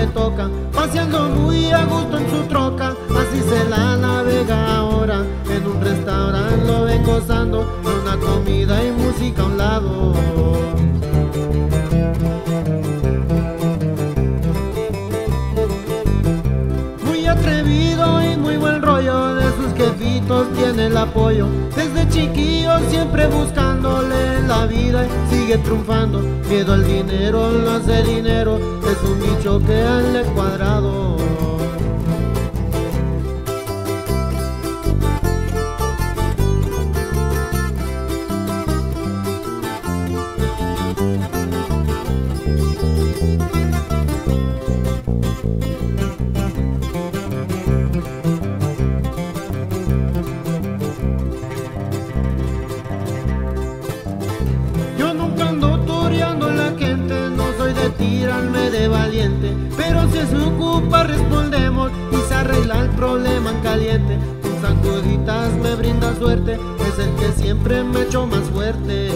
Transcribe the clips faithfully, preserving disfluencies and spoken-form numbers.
me toca, paseando muy a gusto en su troca. Así se la navega ahora, en un restaurante lo ven gozando, una comida y música a un lado. Muy atrevido y muy buen rollo, de sus jefitos tiene el apoyo. Desde chiquillo siempre buscándole la vida y sigue triunfando. Miedo al dinero, no hace dinero, es un bicho que a él le cuadrado. Tirarme de valiente, pero si se ocupa respondemos y se arregla el problema en caliente. Con sacuditas me brinda suerte, es el que siempre me echó más fuerte.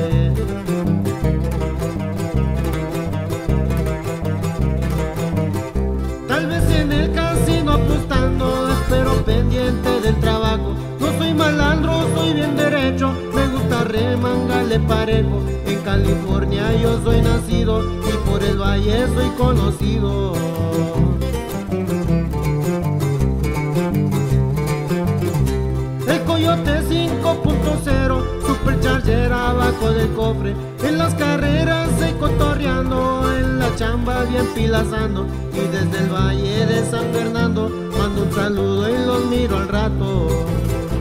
Tal vez en el casino apostando, espero pendiente del trabajo. No soy malandro, soy bien derecho, me gusta remangarle parejo. En California yo soy nacido y por el valle soy conocido. El Coyote cinco punto cero, Supercharger abajo del cofre. En las carreras se cotorreando, en la chamba bien pilazando. Y desde el valle de San Fernando mando un saludo y los miro al rato.